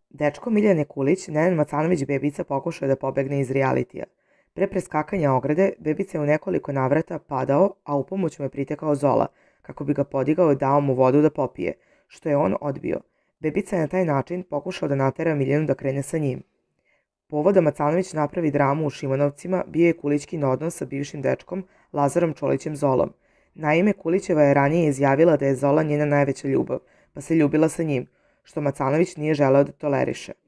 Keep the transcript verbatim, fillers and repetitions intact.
Dečko Miljane Kulić, Nenad Macanović Bebica, pokušao je da pobegne iz realitija. Pre preskakanja ograde, Bebica je u nekoliko navrata padao, a u pomoć mu je pritekao Zola, kako bi ga podigao i dao mu vodu da popije, što je on odbio. Bebica je na taj način pokušao da natera Miljanu da krene sa njim. Povod da Macanović napravi dramu u Šimanovcima bio je Kulićkin odnos sa bivšim dečkom Lazarom Čolićem Zolom. Naime, Kulićeva je ranije izjavila da je Zola njena najveća ljubav, pa se ljubila sa njim, što Macanović nije želeo da toleriše.